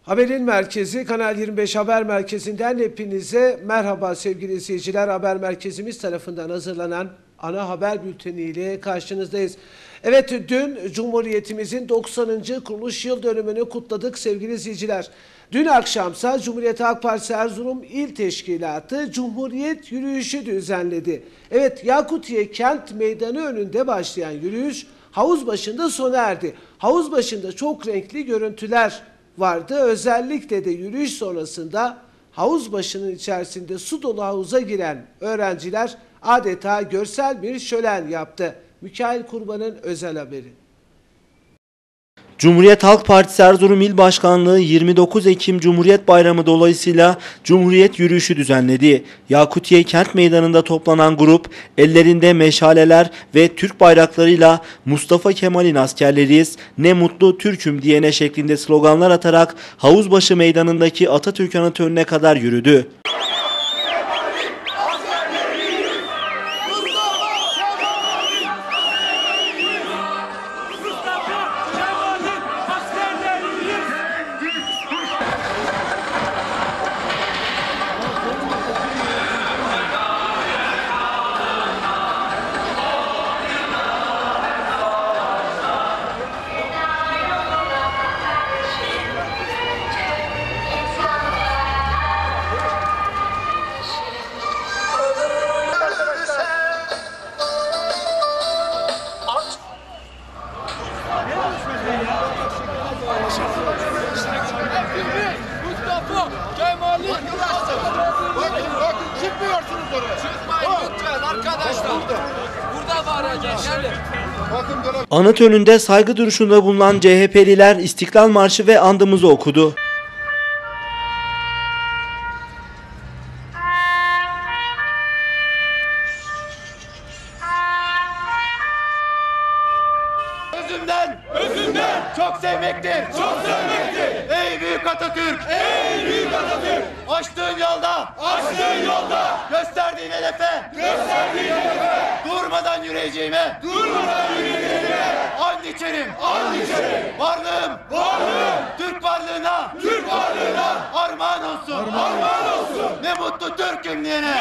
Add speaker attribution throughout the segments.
Speaker 1: Haberin merkezi Kanal 25 Haber Merkezi'nden hepinize merhaba sevgili izleyiciler. Haber merkezimiz tarafından hazırlanan ana haber bülteniyle karşınızdayız. Evet, dün Cumhuriyetimizin 90. kuruluş yıl dönümünü kutladık sevgili izleyiciler. Dün akşamsa Cumhuriyet Halk Partisi Erzurum İl Teşkilatı Cumhuriyet yürüyüşü düzenledi. Evet, Yakutiye Kent Meydanı önünde başlayan yürüyüş Havuzbaşı'nda sona erdi. Havuzbaşı'nda çok renkli görüntüler vardı. Özellikle de yürüyüş sonrasında Havuzbaşı'nın içerisinde su dolu havuza giren öğrenciler adeta görsel bir şölen yaptı. Mikail Kurban'ın özel haberi.
Speaker 2: Cumhuriyet Halk Partisi Erzurum İl Başkanlığı 29 Ekim Cumhuriyet Bayramı dolayısıyla Cumhuriyet yürüyüşü düzenledi. Yakutiye Kent Meydanı'nda toplanan grup ellerinde meşaleler ve Türk bayraklarıyla "Mustafa Kemal'in askerleriyiz, ne mutlu Türk'üm" diyene şeklinde sloganlar atarak Havuzbaşı Meydanı'ndaki Atatürk Anıtı önüne kadar yürüdü.
Speaker 3: Mustafa Kemal'in bakın çıkmıyorsunuz oraya. Çıkmayın lütfen arkadaşlar. Burada bağıracağız.
Speaker 2: Anıt önünde saygı duruşunda bulunan CHP'liler İstiklal Marşı ve andımızı okudu.
Speaker 3: Özümden çok sevmektir. Ey büyük Atatürk. Açtığın yolda. Gösterdiğin hedefe. Durmadan yürüyeceğime. And içerim. Varlığım. Türk varlığına. Armağan olsun. Ne mutlu Türk'üm diyene.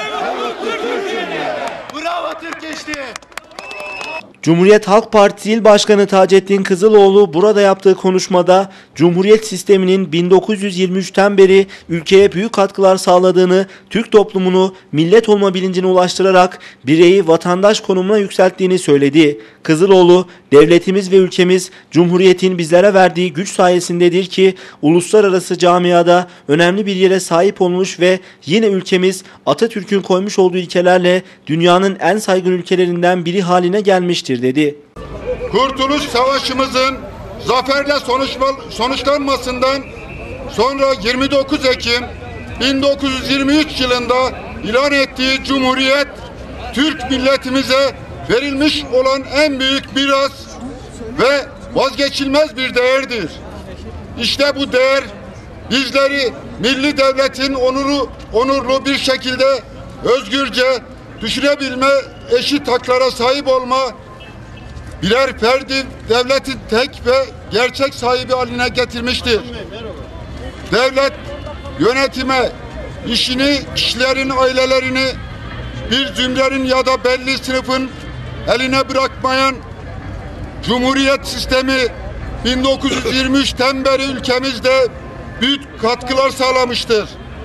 Speaker 3: Bravo Türk gençliği.
Speaker 2: Cumhuriyet Halk Partisi İl Başkanı Taceddin Kızıloğlu burada yaptığı konuşmada Cumhuriyet sisteminin 1923'ten beri ülkeye büyük katkılar sağladığını, Türk toplumunu millet olma bilincine ulaştırarak bireyi vatandaş konumuna yükselttiğini söyledi. Kızıloğlu, devletimiz ve ülkemiz Cumhuriyet'in bizlere verdiği güç sayesindedir ki uluslararası camiada önemli bir yere sahip olmuş ve yine ülkemiz Atatürk'ün koymuş olduğu ilkelerle dünyanın en saygın ülkelerinden biri haline gelmiştir dedi.
Speaker 4: Kurtuluş Savaşımızın zaferle sonuçlanmasından sonra 29 Ekim 1923 yılında ilan ettiği Cumhuriyet, Türk milletimize verilmiş olan en büyük miras ve vazgeçilmez bir değerdir. İşte bu değer bizleri milli devletin onurlu bir şekilde özgürce düşünebilme, eşit haklara sahip olma, birer ferdi devletin tek ve gerçek sahibi haline getirmiştir. Devlet yönetime, işini, kişilerin ailelerini bir zümrenin ya da belli sınıfın eline bırakmayan Cumhuriyet sistemi 1923'ten beri ülkemizde büyük katkılar sağlamıştır.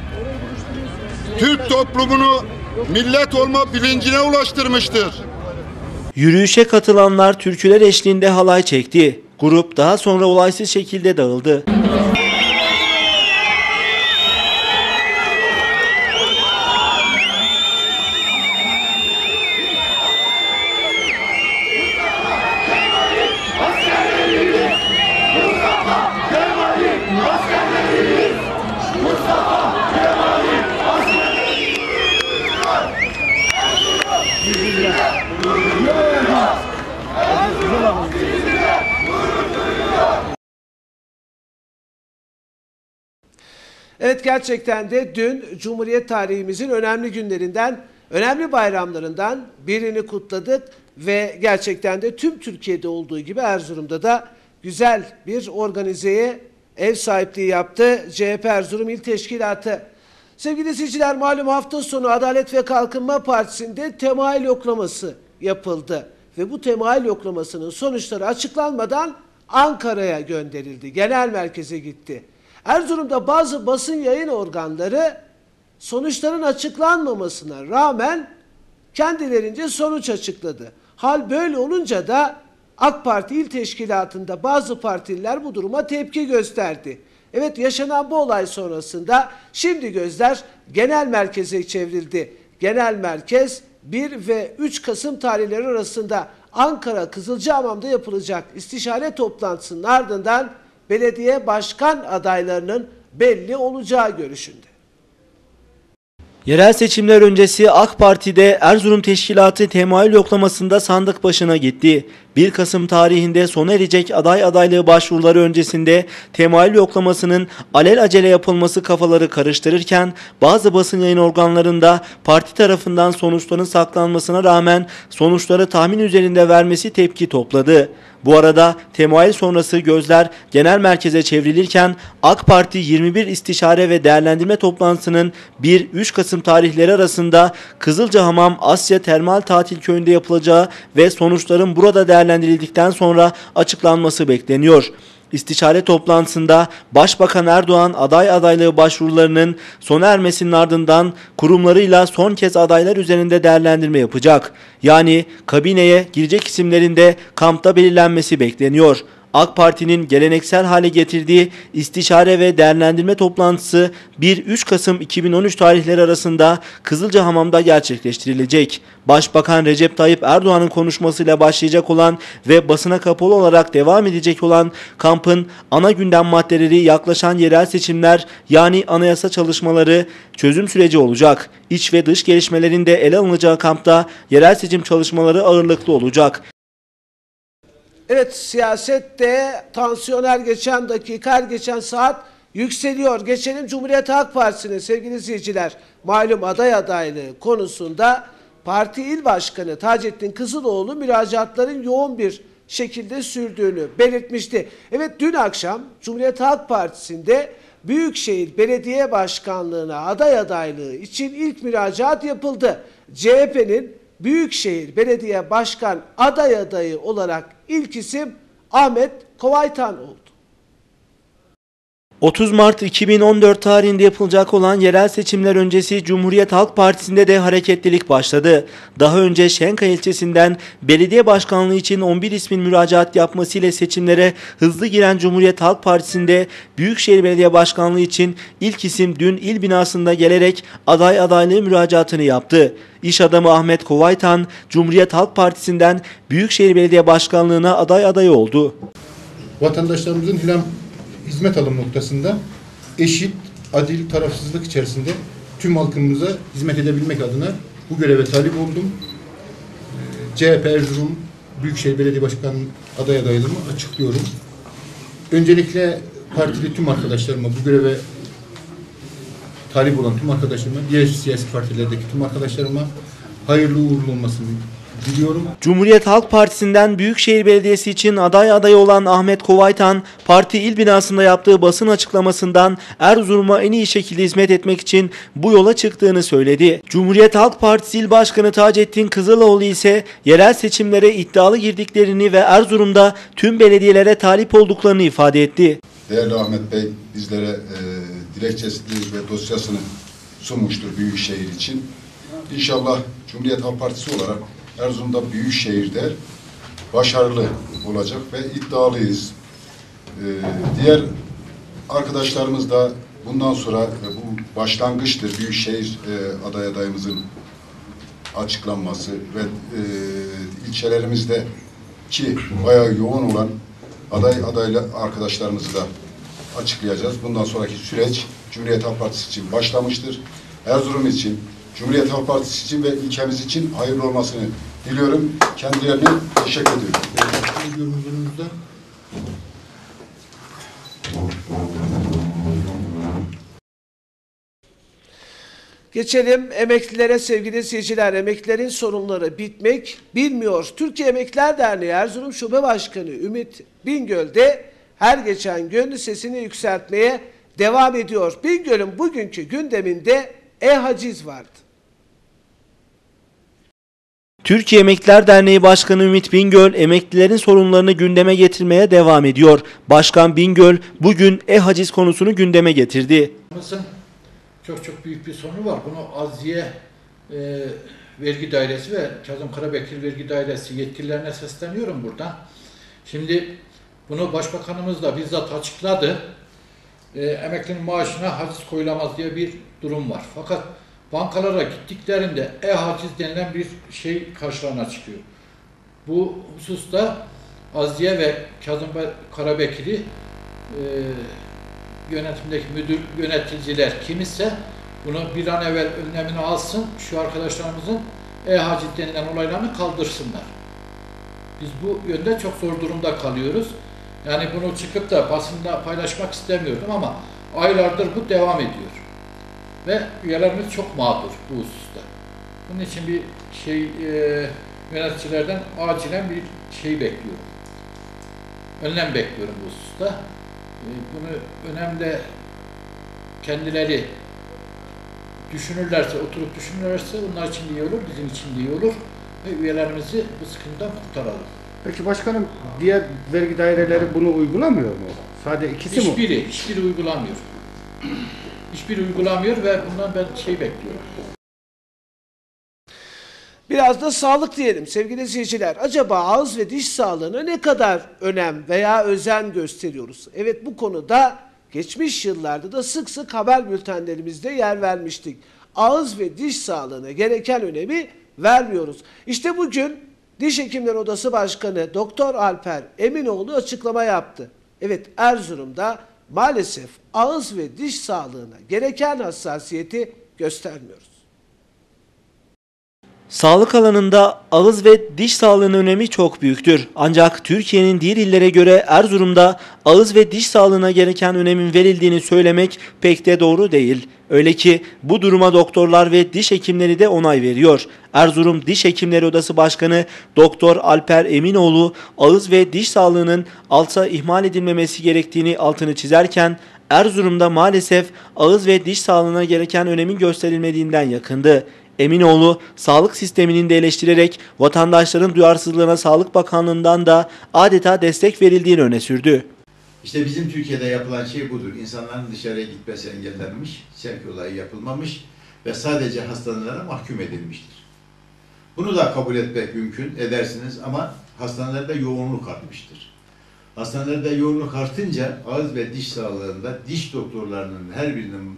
Speaker 4: Türk toplumunu millet olma bilincine ulaştırmıştır.
Speaker 2: Yürüyüşe katılanlar türküler eşliğinde halay çekti. Grup daha sonra olaysız şekilde dağıldı.
Speaker 1: Evet, gerçekten de dün Cumhuriyet tarihimizin önemli günlerinden, önemli bayramlarından birini kutladık ve gerçekten de tüm Türkiye'de olduğu gibi Erzurum'da da güzel bir organizeye ev sahipliği yaptı CHP Erzurum İl Teşkilatı. Sevgili izleyiciler, malum hafta sonu Adalet ve Kalkınma Partisi'nde temayül yoklaması yapıldı. Ve bu temayül yoklamasının sonuçları açıklanmadan Ankara'ya gönderildi. Genel merkeze gitti. Erzurum'da bazı basın yayın organları sonuçların açıklanmamasına rağmen kendilerince sonuç açıkladı. Hal böyle olunca da AK Parti İl Teşkilatı'nda bazı partililer bu duruma tepki gösterdi. Evet, yaşanan bu olay sonrasında şimdi gözler genel merkeze çevrildi. Genel merkez 1 ve 3 Kasım tarihleri arasında Ankara Kızılcahamam'da yapılacak istişare toplantısının ardından belediye başkan adaylarının belli olacağı görüşünde.
Speaker 2: Yerel seçimler öncesi AK Parti'de Erzurum Teşkilatı temayül yoklamasında sandık başına gitti. 1 Kasım tarihinde sona erecek aday adaylığı başvuruları öncesinde temayül yoklamasının alelacele yapılması kafaları karıştırırken bazı basın yayın organlarında parti tarafından sonuçların saklanmasına rağmen sonuçları tahmin üzerinde vermesi tepki topladı. Bu arada temayül sonrası gözler genel merkeze çevrilirken AK Parti 21 istişare ve değerlendirme toplantısının 1-3 Kasım tarihleri arasında Kızılcahamam Asya Termal Tatil Köyü'nde yapılacağı ve sonuçların burada değerlendirildikten sonra açıklanması bekleniyor. İstişare toplantısında Başbakan Erdoğan aday adaylığı başvurularının sona ermesinin ardından kurumlarıyla son kez adaylar üzerinde değerlendirme yapacak. Yani kabineye girecek isimlerin de kampta belirlenmesi bekleniyor. AK Parti'nin geleneksel hale getirdiği istişare ve değerlendirme toplantısı 1-3 Kasım 2013 tarihleri arasında Kızılcahamam'da gerçekleştirilecek. Başbakan Recep Tayyip Erdoğan'ın konuşmasıyla başlayacak olan ve basına kapalı olarak devam edecek olan kampın ana gündem maddeleri yaklaşan yerel seçimler, yani anayasa çalışmaları, çözüm süreci olacak. İç ve dış gelişmelerin de ele alınacağı kampta yerel seçim çalışmaları ağırlıklı olacak.
Speaker 1: Evet, siyasette tansiyon her geçen dakika, her geçen saat yükseliyor. Geçelim Cumhuriyet Halk Partisi'ne sevgili izleyiciler. Malum aday adaylığı konusunda Parti İl Başkanı Taceddin Kızıloğlu müracaatların yoğun bir şekilde sürdüğünü belirtmişti. Evet, dün akşam Cumhuriyet Halk Partisi'nde Büyükşehir Belediye Başkanlığı'na aday adaylığı için ilk müracaat yapıldı. CHP'nin Büyükşehir Belediye Başkan adayı olarak ilk isim Ahmet Kovaytan oldu.
Speaker 2: 30 Mart 2014 tarihinde yapılacak olan yerel seçimler öncesi Cumhuriyet Halk Partisi'nde de hareketlilik başladı. Daha önce Şenkaya ilçesinden belediye başkanlığı için 11 ismin müracaat yapmasıyla seçimlere hızlı giren Cumhuriyet Halk Partisi'nde Büyükşehir Belediye Başkanlığı için ilk isim dün il binasında gelerek adaylığı müracaatını yaptı. İş adamı Ahmet Kovaytan, Cumhuriyet Halk Partisi'nden Büyükşehir Belediye Başkanlığı'na adayı oldu.
Speaker 5: Vatandaşlarımızın hizmet alım noktasında eşit, adil, tarafsızlık içerisinde tüm halkımıza hizmet edebilmek adına bu göreve talip oldum. CHP Erzurum Büyükşehir Belediye Başkanı adaylığımı açıklıyorum. Öncelikle partili tüm arkadaşlarıma, bu göreve talip olan tüm arkadaşlarıma, diğer siyasi partilerdeki tüm arkadaşlarıma hayırlı uğurlu olmasını diliyorum.
Speaker 2: Cumhuriyet Halk Partisi'nden Büyükşehir Belediyesi için adayı olan Ahmet Kovaytan, parti il binasında yaptığı basın açıklamasından Erzurum'a en iyi şekilde hizmet etmek için bu yola çıktığını söyledi. Cumhuriyet Halk Partisi İl Başkanı Taceddin Kızıloğlu ise yerel seçimlere iddialı girdiklerini ve Erzurum'da tüm belediyelere talip olduklarını ifade etti.
Speaker 4: Değerli Ahmet Bey bizlere dilekçesini ve dosyasını sunmuştur Büyükşehir için. İnşallah Cumhuriyet Halk Partisi olarak Erzurum'da Büyükşehir'de başarılı olacak ve iddialıyız. Diğer arkadaşlarımız da bundan sonra bu başlangıçtır. Büyükşehir adayımızın açıklanması ve ilçelerimizde ki bayağı yoğun olan adaylı arkadaşlarımızı da açıklayacağız. Bundan sonraki süreç Cumhuriyet Halk Partisi için başlamıştır. Erzurum için, Cumhuriyet Halk Partisi için ve ülkemiz için hayırlı olmasını diliyorum. Kendilerine teşekkür ediyorum.
Speaker 1: Geçelim emeklilere sevgili seyirciler. Emeklilerin sorunları bitmek bilmiyor. Türkiye Emekliler Derneği Erzurum Şube Başkanı Ümit Bingöl de her geçen gün sesini yükseltmeye devam ediyor. Bingöl'ün bugünkü gündeminde e-haciz vardı.
Speaker 2: Türkiye Emekliler Derneği Başkanı Ümit Bingöl, emeklilerin sorunlarını gündeme getirmeye devam ediyor. Başkan Bingöl bugün e-haciz konusunu gündeme getirdi.
Speaker 6: Çok büyük bir sorunu var. Bunu Azziye Vergi Dairesi ve Kazım Karabekir Vergi Dairesi yetkililerine sesleniyorum buradan. Şimdi bunu Başbakanımız da bizzat açıkladı. Emeklinin maaşına haciz koyulamaz diye bir durum var. Fakat bankalara gittiklerinde e-haciz denilen bir şey karşılarına çıkıyor. Bu hususta Azziye ve Kazım Karabekir'i yönetimdeki yöneticiler kim ise bunu bir an evvel önlemini alsın, şu arkadaşlarımızın e-haciz denilen olaylarını kaldırsınlar. Biz bu yönde çok zor durumda kalıyoruz. Yani bunu çıkıp da basında paylaşmak istemiyordum ama aylardır bu devam ediyor. Ve üyelerimiz çok mağdur bu hususta. Bunun için bir yöneticilerden acilen bir şey bekliyorum. Önlem bekliyorum bu hususta. Bunu önemli kendileri düşünürlerse, oturup düşünürlerse onlar için de iyi olur, bizim için de iyi olur ve üyelerimizi bu sıkıntıdan kurtaralım.
Speaker 7: Peki başkanım, diğer vergi daireleri bunu uygulamıyor mu? Sadece ikisi mi?
Speaker 6: Hiçbiri uygulamıyor. Hiçbiri uygulamıyor ve bundan ben bekliyorum.
Speaker 1: Biraz da sağlık diyelim sevgili izleyiciler. Acaba ağız ve diş sağlığına ne kadar önem veya özen gösteriyoruz? Evet, bu konuda geçmiş yıllarda da sık sık haber bültenlerimizde yer vermiştik. Ağız ve diş sağlığına gereken önemi vermiyoruz. İşte bugün Diş Hekimleri Odası Başkanı Doktor Alper Eminoğlu açıklama yaptı. Evet, Erzurum'da maalesef ağız ve diş sağlığına gereken hassasiyeti göstermiyoruz.
Speaker 2: Sağlık alanında ağız ve diş sağlığının önemi çok büyüktür. Ancak Türkiye'nin diğer illere göre Erzurum'da ağız ve diş sağlığına gereken önemin verildiğini söylemek pek de doğru değil. Öyle ki bu duruma doktorlar ve diş hekimleri de onay veriyor. Erzurum Diş Hekimleri Odası Başkanı Doktor Alper Eminoğlu ağız ve diş sağlığının alta ihmal edilmemesi gerektiğini altını çizerken Erzurum'da maalesef ağız ve diş sağlığına gereken önemin gösterilmediğinden yakındı. Eminoğlu, sağlık sisteminin de eleştirerek vatandaşların duyarsızlığına Sağlık Bakanlığı'ndan da adeta destek verildiğini öne sürdü.
Speaker 8: İşte bizim Türkiye'de yapılan şey budur. İnsanların dışarıya gitmesi engellenmiş, sevk olayı yapılmamış ve sadece hastanelere mahkum edilmiştir. Bunu da kabul etmek mümkün, edersiniz ama hastanelerde yoğunluk artmıştır. Hastanelerde yoğunluk artınca ağız ve diş sağlığında diş doktorlarının her birinin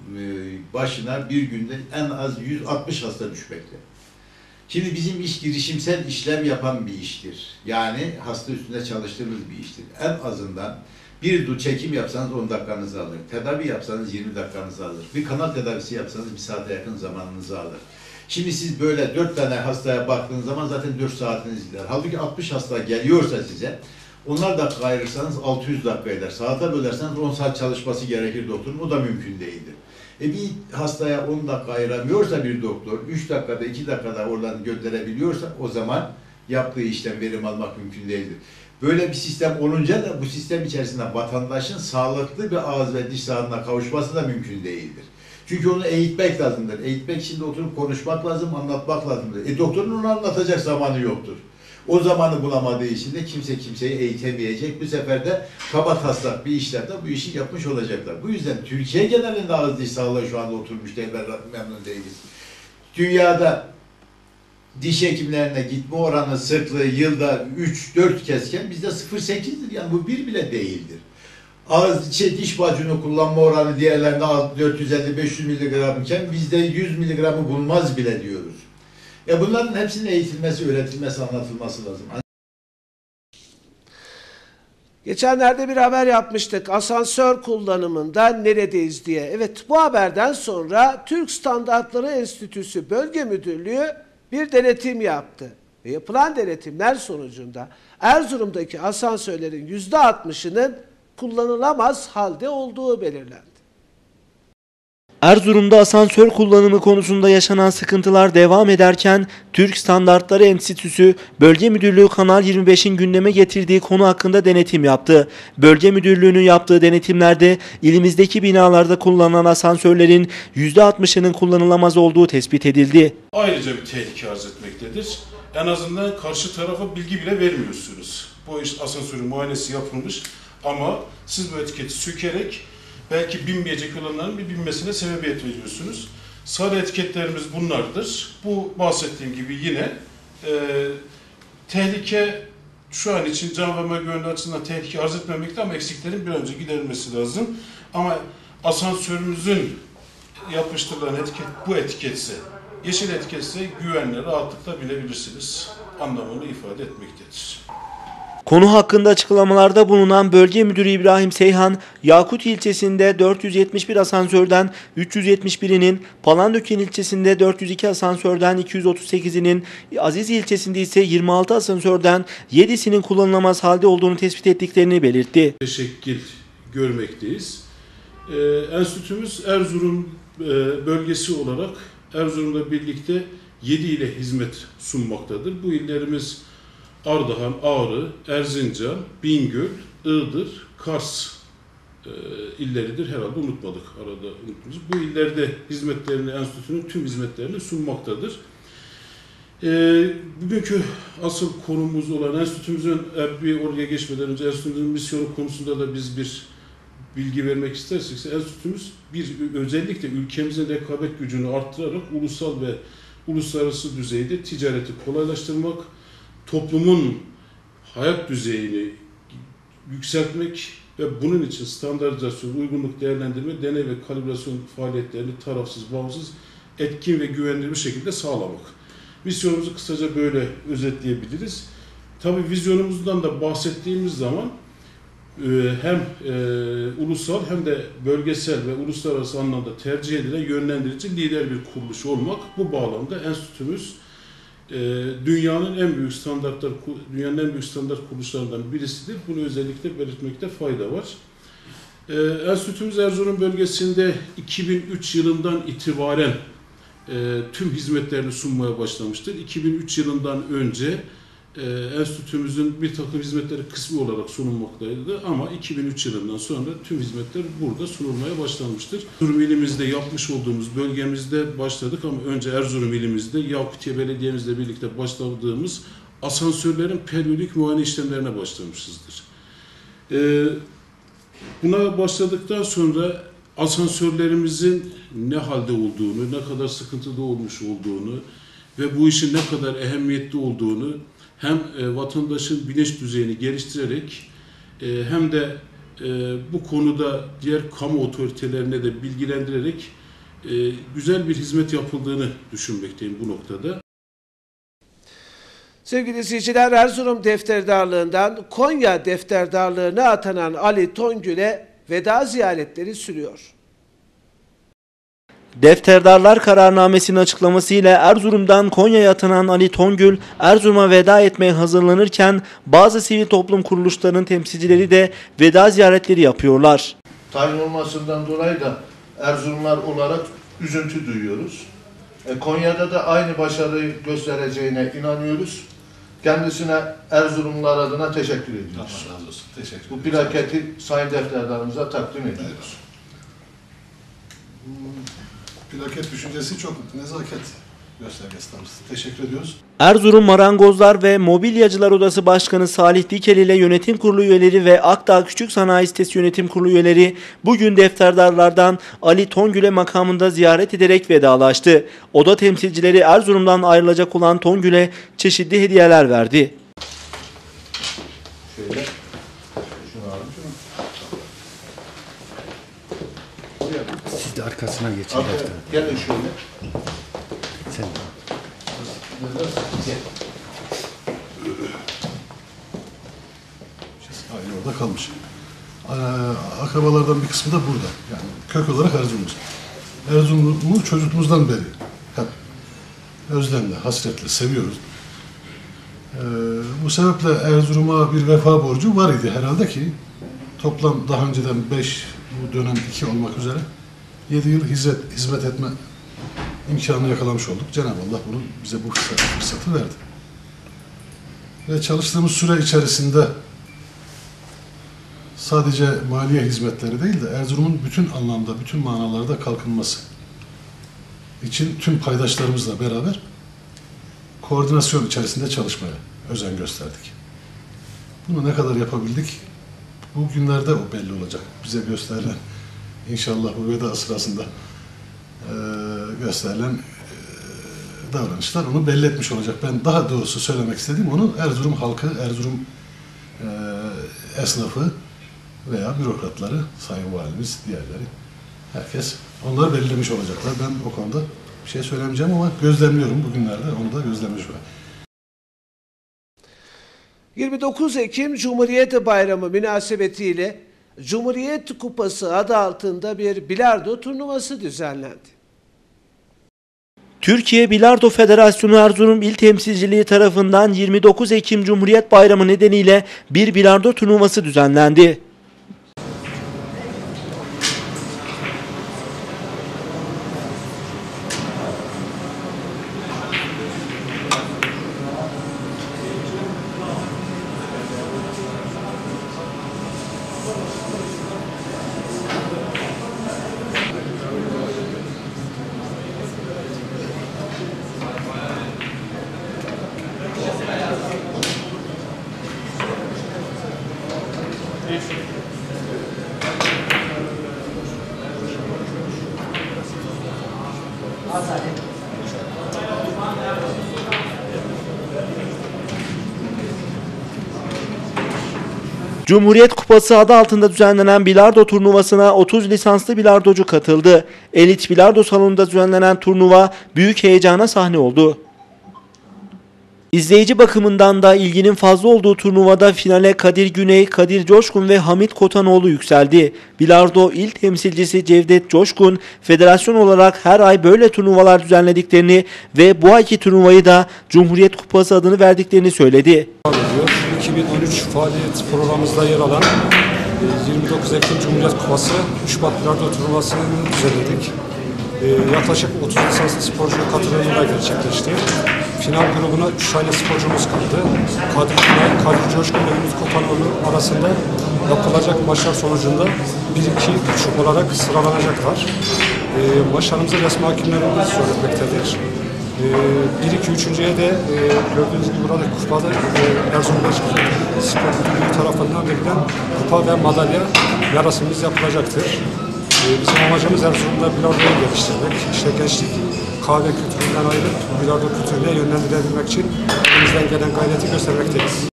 Speaker 8: başına bir günde en az 160 hasta düşmekte. Şimdi bizim iş girişimsel işlem yapan bir iştir. Yani hasta üstünde çalıştığımız bir iştir. En azından bir çekim yapsanız 10 dakikanızı alır. Tedavi yapsanız 20 dakikanızı alır. Bir kanal tedavisi yapsanız 1 saate yakın zamanınızı alır. Şimdi siz böyle 4 tane hastaya baktığınız zaman zaten 4 saatiniz gider. Halbuki 60 hasta geliyorsa size, onlar dakika ayırırsanız 600 dakika eder. Saate bölerseniz 10 saat çalışması gerekir doktorun. O da mümkün değildir. Bir hastaya 10 dakika ayıramıyorsa bir doktor, 3 dakikada 2 dakikada oradan gönderebiliyorsa o zaman yaptığı işten verim almak mümkün değildir. Böyle bir sistem olunca da bu sistem içerisinde vatandaşın sağlıklı bir ağız ve diş sağlığına kavuşması da mümkün değildir. Çünkü onu eğitmek lazımdır. Eğitmek için de oturup konuşmak lazım, anlatmak lazımdır. Doktorun onu anlatacak zamanı yoktur. O zamanı bulamadığı için de kimse kimseyi eğitemeyecek. Bu sefer de kabataslak bir işlemde bu işi yapmış olacaklar. Bu yüzden Türkiye genelinde ağız diş sağlığı şu anda oturmuş değil, memnun değiliz. Dünyada diş hekimlerine gitme oranı sıklığı yılda 3-4 kezken bizde 0.8'dir. Yani bu bir bile değildir. Diş macunu kullanma oranı diğerlerinde 450-500 mg iken bizde 100 mg'ı bulmaz bile diyoruz. Bunların hepsinin eğitilmesi, öğretilmesi, anlatılması lazım.
Speaker 1: Geçenlerde bir haber yapmıştık. Asansör kullanımında neredeyiz diye. Evet, bu haberden sonra Türk Standartları Enstitüsü Bölge Müdürlüğü bir denetim yaptı. Ve yapılan denetimler sonucunda Erzurum'daki asansörlerin %60'ının kullanılamaz halde olduğu belirlendi.
Speaker 2: Erzurum'da asansör kullanımı konusunda yaşanan sıkıntılar devam ederken Türk Standartları Enstitüsü Bölge Müdürlüğü Kanal 25'in gündeme getirdiği konu hakkında denetim yaptı. Bölge Müdürlüğü'nün yaptığı denetimlerde ilimizdeki binalarda kullanılan asansörlerin %60'ının kullanılamaz olduğu tespit edildi.
Speaker 9: Ayrıca bir tehlike arz etmektedir. En azından karşı tarafa bilgi bile vermiyorsunuz. Bu iş asansörün muayenesi yapılmış ama siz bu etiketi sökerek belki binmeyecek olanların bir binmesine sebebiyet veriyorsunuz. Sarı etiketlerimiz bunlardır. Bu bahsettiğim gibi yine tehlike şu an için can ve mal güvenliği açısından tehlike arz etmemekte ama eksiklerin bir an önce giderilmesi lazım. Ama asansörümüzün yapıştırılan etiket bu etiketse, yeşil etiketse güvenle rahatlıkla binebilirsiniz anlamını ifade etmektedir.
Speaker 2: Konu hakkında açıklamalarda bulunan Bölge Müdürü İbrahim Seyhan, Yakut ilçesinde 471 asansörden 371'inin, Palandöken ilçesinde 402 asansörden 238'inin, Aziz ilçesinde ise 26 asansörden 7'sinin kullanılamaz halde olduğunu tespit ettiklerini belirtti.
Speaker 9: Teşekkül görmekteyiz. Enstitümüz Erzurum bölgesi olarak Erzurum'la birlikte 7 ile hizmet sunmaktadır. Bu illerimiz Ardahan, Ağrı, Erzincan, Bingöl, Iğdır, Kars illeridir. Herhalde unutmadık. Arada unutmuşuz. Bu illerde hizmetlerini, enstitünün tüm hizmetlerini sunmaktadır. Bugünkü asıl konumuz olan enstitümüzün, bir oraya geçmeden önce enstitümüzün misyonu konusunda da biz bir bilgi vermek istersek, enstitümüz özellikle ülkemizin rekabet gücünü arttırarak ulusal ve uluslararası düzeyde ticareti kolaylaştırmak, toplumun hayat düzeyini yükseltmek ve bunun için standartizasyon, uygunluk değerlendirme, deney ve kalibrasyon faaliyetlerini tarafsız, bağımsız, etkin ve güvenilir bir şekilde sağlamak. Misyonumuzu kısaca böyle özetleyebiliriz. Tabii vizyonumuzdan da bahsettiğimiz zaman hem ulusal hem de bölgesel ve uluslararası anlamda tercih edilen yönlendirici lider bir kuruluş olmak. Bu bağlamda enstitümüz dünyanın en büyük standart kuruluşlarından birisidir. Bunu özellikle belirtmekte fayda var. Enstitümüz Erzurum bölgesinde 2003 yılından itibaren tüm hizmetlerini sunmaya başlamıştır. 2003 yılından önce enstitümüzün bir takım hizmetleri kısmi olarak sunulmaktaydı ama 2003 yılından sonra tüm hizmetler burada sunulmaya başlanmıştır. Erzurum ilimizde yapmış olduğumuz bölgemizde başladık ama önce Erzurum ilimizde Yakutiye Belediye'mizle birlikte başladığımız asansörlerin periyodik muayene işlemlerine başlamışızdır. Buna başladıktan sonra asansörlerimizin ne halde olduğunu, ne kadar sıkıntıda olmuş olduğunu ve bu işin ne kadar ehemmiyetli olduğunu hem vatandaşın bilinç düzeyini geliştirerek hem de bu konuda diğer kamu otoritelerine de bilgilendirerek güzel bir hizmet yapıldığını düşünmekteyim bu noktada.
Speaker 1: Sevgili izleyiciler, Erzurum Defterdarlığı'ndan Konya Defterdarlığı'na atanan Ali Tongül'e veda ziyaretleri sürüyor.
Speaker 2: Defterdarlar kararnamesinin açıklamasıyla Erzurum'dan Konya'ya atanan Ali Tongül, Erzurum'a veda etmeye hazırlanırken bazı sivil toplum kuruluşlarının temsilcileri de veda ziyaretleri yapıyorlar.
Speaker 10: Tayin olmasından dolayı da Erzurumlar olarak üzüntü duyuyoruz. Konya'da da aynı başarıyı göstereceğine inanıyoruz. Kendisine Erzurumlular adına teşekkür ediyoruz.
Speaker 11: Allah razı olsun. Teşekkür
Speaker 10: Bu plaketi Sayın Defterdarımıza takdim ediyoruz.
Speaker 11: Plaket düşüncesi çok nezaket göstergesi tarzı. Teşekkür ediyoruz.
Speaker 2: Erzurum Marangozlar ve Mobilyacılar Odası Başkanı Salih Dikeli ile yönetim kurulu üyeleri ve Akdağ Küçük Sanayi Sitesi yönetim kurulu üyeleri bugün defterdarlardan Ali Tongül'e makamında ziyaret ederek vedalaştı. Oda temsilcileri Erzurum'dan ayrılacak olan Tongül'e çeşitli hediyeler verdi.
Speaker 10: Şöyle. Şunu alın, şunu.
Speaker 7: Siz de arkasına geçin.
Speaker 10: Gelin şöyle.
Speaker 7: Sen de.
Speaker 11: Aynı orada kalmış. Akrabalardan bir kısmı da burada. Yani kök olarak Erzurum'uz. Erzurum'u çocukluğumuzdan beri hep özlemle, hasretle seviyoruz. Bu sebeple Erzurum'a bir vefa borcu var idi herhalde ki toplam daha önceden 5, bu dönem 2 olmak üzere 7 yıl hizmet etme imkanını yakalamış olduk. Cenab-ı Allah bize bu fırsatı verdi. Ve çalıştığımız süre içerisinde sadece maliye hizmetleri değil de Erzurum'un bütün anlamda, bütün manalarda kalkınması için tüm paydaşlarımızla beraber koordinasyon içerisinde çalışmaya özen gösterdik. Bunu ne kadar yapabildik? Bu günlerde o belli olacak. Bize gösterilen, inşallah bu veda sırasında gösterilen davranışlar onu belli etmiş olacak. Ben daha doğrusu söylemek istediğim onu Erzurum halkı, Erzurum esnafı veya bürokratları, Sayın Valimiz, diğerleri, herkes onları belirlemiş olacaklar. Ben o konuda bir şey söylemeyeceğim ama gözlemliyorum bugünlerde, onu da gözlemlemiş olayım.
Speaker 1: 29 Ekim Cumhuriyet Bayramı münasebetiyle Cumhuriyet Kupası adı altında bir bilardo turnuvası düzenlendi.
Speaker 2: Türkiye Bilardo Federasyonu Erzurum İl Temsilciliği tarafından 29 Ekim Cumhuriyet Bayramı nedeniyle bir bilardo turnuvası düzenlendi. Cumhuriyet Kupası adı altında düzenlenen bilardo turnuvasına 30 lisanslı bilardocu katıldı. Elit Bilardo Salonu'nda düzenlenen turnuva büyük heyecana sahne oldu. İzleyici bakımından da ilginin fazla olduğu turnuvada finale Kadir Güney, Kadir Coşkun ve Hamit Kotanoğlu yükseldi. Bilardo İl Temsilcisi Cevdet Coşkun, federasyon olarak her ay böyle turnuvalar düzenlediklerini ve bu ayki turnuvayı da Cumhuriyet Kupası adını verdiklerini söyledi.
Speaker 12: 2013 faaliyet programımızda yer alan 29 Ekim Cumhuriyet Kupası 3 bilardo turnuvasını düzenledik. Yaklaşık 30 lisanslı sporcu katılımıyla gerçekleşti. Final grubuna 3 tane sporcumuz kaldı. Kadir Güney, Kadir Coşkun ve Hamit Kotanoğlu arasında yapılacak maçlar sonucunda 1-2-3 olarak sıralanacaklar. Maçlarımızı resmi hakimlerimiz yönetmektedir. 1-2-3'üncüye de gördüğünüz gibi burada kupada Erzurum Spor Müdürlüğü tarafından verilen kupa ve madalya yarışımız yapılacaktır. Bizim amacımız Erzurum'da bilardoyu geliştirmek. İşte gençlik kahve kültüründen ayrılıp bilardo kültürüne yönlendirebilmek için elimizden gelen gayreti göstermekteyiz.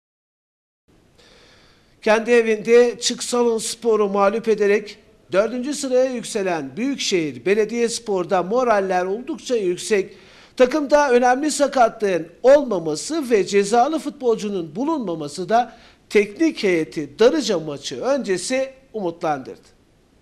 Speaker 1: Kendi evinde Çıksalonspor'u mağlup ederek 4. sıraya yükselen Büyükşehir Belediyespor'da moraller oldukça yüksek. Takımda önemli sakatlığın olmaması ve cezalı futbolcunun bulunmaması da teknik heyeti Darıca maçı öncesi umutlandırdı.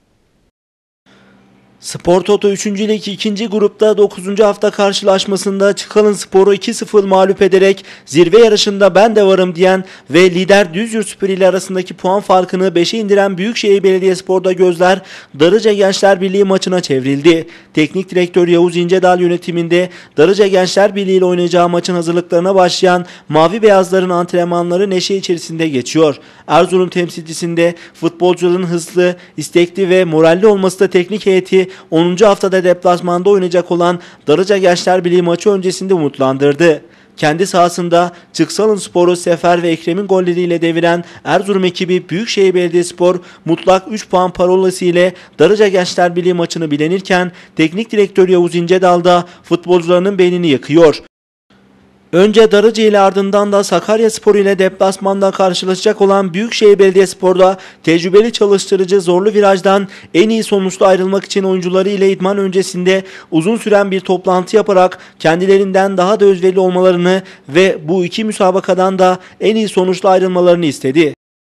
Speaker 2: Spor Toto 3. Lig 2. grupta 9. hafta karşılaşmasında Çıkalınspor'u 2-0 mağlup ederek zirve yarışında ben de varım diyen ve lider Düzyurtspor ile arasındaki puan farkını 5'e indiren Büyükşehir Belediyespor'da gözler Darıca Gençler Birliği maçına çevrildi. Teknik direktör Yavuz İncedal yönetiminde Darıca Gençler Birliği ile oynayacağı maçın hazırlıklarına başlayan Mavi Beyazların antrenmanları neşe içerisinde geçiyor. Erzurum temsilcisinde futbolcuların hızlı, istekli ve moralli olması da teknik heyeti 10. haftada deplasmanda oynayacak olan Darıca Gençler Birliği maçı öncesinde umutlandırdı. Kendi sahasında Çıksalonspor'u Sefer ve Ekrem'in golleriyle deviren Erzurum ekibi Büyükşehir Belediyespor mutlak 3 puan parolası ile Darıca Gençler Birliği maçını bilenirken teknik direktör Yavuz İncedal da futbolcularının beynini yakıyor. Önce Darıca ile ardından da Sakaryaspor ile deplasmanda karşılaşacak olan Büyükşehir Belediyespor'da tecrübeli çalıştırıcı zorlu virajdan en iyi sonuçla ayrılmak için oyuncuları ile idman öncesinde uzun süren bir toplantı yaparak kendilerinden daha da özverili olmalarını ve bu iki müsabakadan da en iyi sonuçla ayrılmalarını istedi.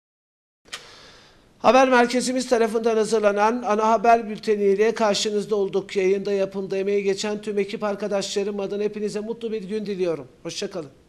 Speaker 1: Haber merkezimiz tarafından hazırlanan ana haber bülteniyle karşınızda olduk. Yayında yapımda emeği geçen tüm ekip arkadaşlarım adına hepinize mutlu bir gün diliyorum. Hoşça kalın.